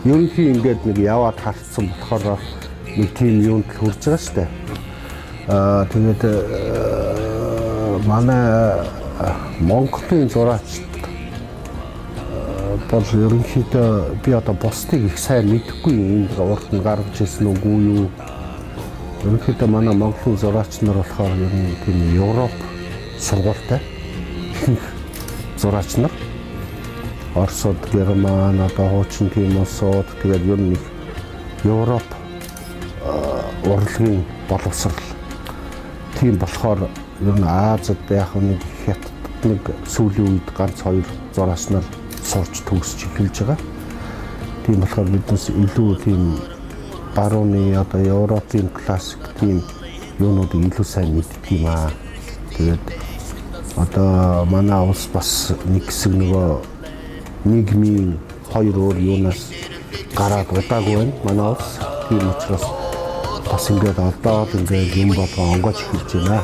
ерөнхий ингээд нэг яваад харцсан болохоор нэг тийм юунд л хүрж байгаа штэ. Тэгээд манай Монголын зураач бол ерөнхийдөө би одоо бусдыг их сайн мэдэхгүй энд урд нь гарч ирсэн үгүй юу. Ерөнхийдөө манай Монголын зураач нар болохоор ер нь тийм Европ сургуультай зураач нар. Оросод, Герман, одоо хуучин тийм улсууд тэгээд ер нь их Европ урлагийн боловсрал. Тийм болохоор ер нь Азад яг нэг хятад нэг сүүлийн үед ганц хоёр зураач нар сурч төгсч эхэлж байгаа. Тийм болохоор биднес илүү тийм барууны одоо Европын классик тийм юунуудыг илүү сайн мэддэг юм аа. Тэгээд одоо манай улс бас нэг хэсэг нөгөө нийгмийн хоёр өөр юунаас гараад удаагүй байна. Манай улс тийм учраас бас ингээд одоо л ингээд юм болгоо онгойч хэлж байна.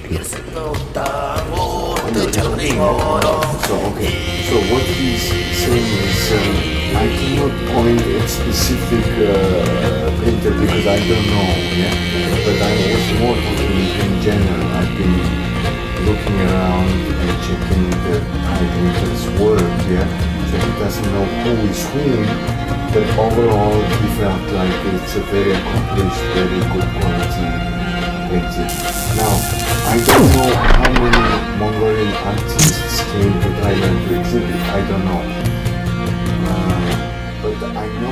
So okay. So what he's saying is I cannot point a specific painter because I don't know, yeah. But I was more talking in general. I've been looking around and checking the painter's work, yeah. So he doesn't know who is whom, but overall he felt like it's a very accomplished, very good quality painting. Now, I don't know how many Mongolian artists came to Thailand to exhibit, I don't know. But I know